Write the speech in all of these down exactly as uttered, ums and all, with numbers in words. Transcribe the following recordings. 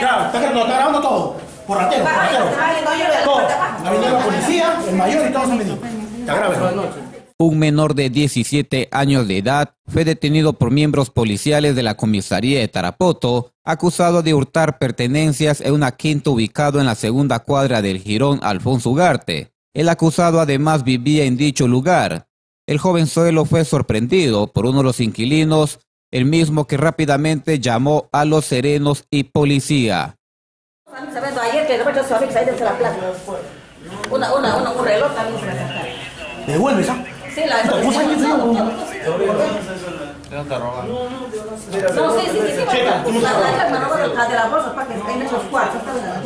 Graba, está grabando, está grabando todo. Por ratero, por ratero. Todo. Ha venido la policía, el mayor y todos han venido. Está grave. Un menor de diecisiete años de edad fue detenido por miembros policiales de la comisaría de Tarapoto, acusado de hurtar pertenencias en una quinta ubicado en la segunda cuadra del jirón Alfonso Ugarte. El acusado además vivía en dicho lugar. El jovenzuelo fue sorprendido por uno de los inquilinos, el mismo que rápidamente llamó a los serenos y policía. Ayer que después su amigo se la plata. Una, una, una, un reloj también se la sacaron. ¿Me devuelves, ah? Sí, la verdad. ¿Cómo sabes que yo? No, sí, sí, sí, sí. La blanca me robó de la bolsa para que estén esos cuartos.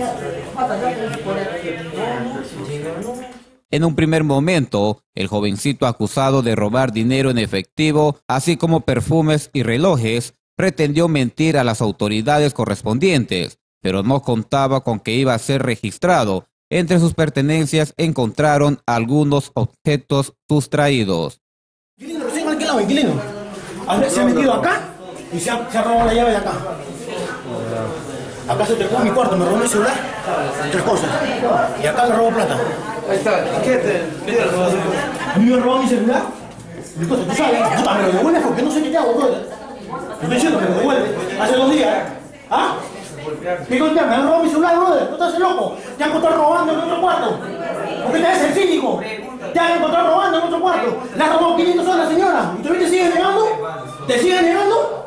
En un primer momento, el jovencito acusado de robar dinero en efectivo, así como perfumes y relojes, pretendió mentir a las autoridades correspondientes, pero no contaba con que iba a ser registrado. Entre sus pertenencias encontraron algunos objetos sustraídos. Inquilino, recién alquilado, inquilino. Se ha metido acá y se ha, se ha robado la llave de acá. Acá se trepó en mi cuarto, me robó mi celular, tres cosas. Y acá me robó plata. Ahí está. ¿Qué te, qué te robó? A mí me robó mi celular. Mi cosa, tú sabes, puta, me lo devuelves porque no sé qué te hago, brother. Te estoy diciendo que me lo devuelves. Hace dos días, ¿ah? ¿Qué contar? Me han robado mi celular, brother. ¿No estás loco? Te han encontrado robando en otro cuarto. ¿Por qué te ves el cínico? Te han encontrado robando en otro cuarto. Le has robado quinientos a la señora. ¿Y tú te sigues negando? ¿Te sigues negando?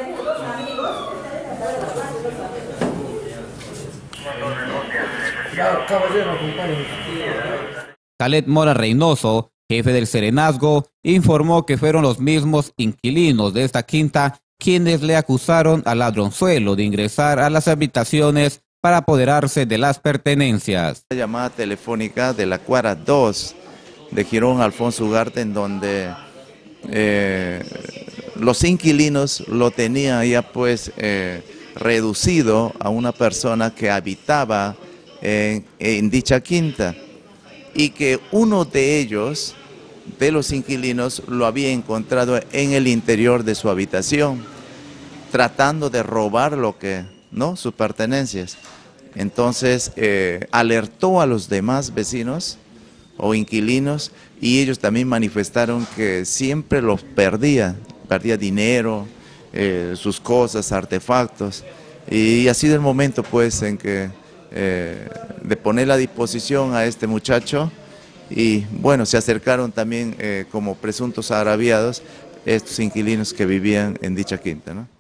Khaled Mora Reynoso, jefe del Serenazgo, informó que fueron los mismos inquilinos de esta quinta quienes le acusaron al ladronzuelo de ingresar a las habitaciones para apoderarse de las pertenencias. Una llamada telefónica de la cuadra dos de jirón Alfonso Ugarte, en donde eh, los inquilinos lo tenían ya pues eh, reducido a una persona que habitaba en, en dicha quinta, y que uno de ellos, de los inquilinos, lo había encontrado en el interior de su habitación, tratando de robar lo que, ¿no?, sus pertenencias. Entonces eh, alertó a los demás vecinos o inquilinos, y ellos también manifestaron que siempre los perdía, perdía dinero, eh, sus cosas, artefactos, y ha sido el momento pues en que eh, de poner a disposición a este muchacho. Y bueno, se acercaron también eh, como presuntos agraviados estos inquilinos que vivían en dicha quinta, ¿no?